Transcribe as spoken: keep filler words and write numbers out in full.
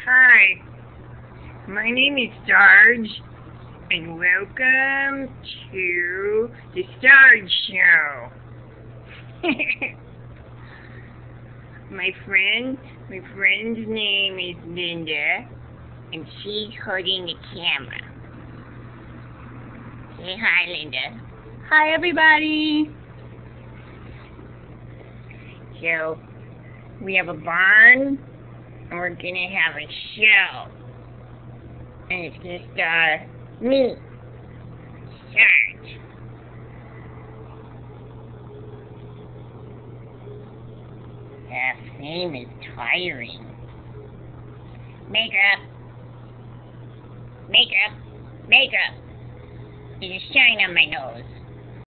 Hi, my name is Sarge, and welcome to the Sarge Show. my friend, my friend's name is Linda, and she's holding the camera. Say hi, Linda. Hi, everybody. So, we have a barn, and we're gonna have a show. And it's gonna star me, Sarge. That fame is tiring. Makeup. Makeup. Makeup. There's a shine on my nose.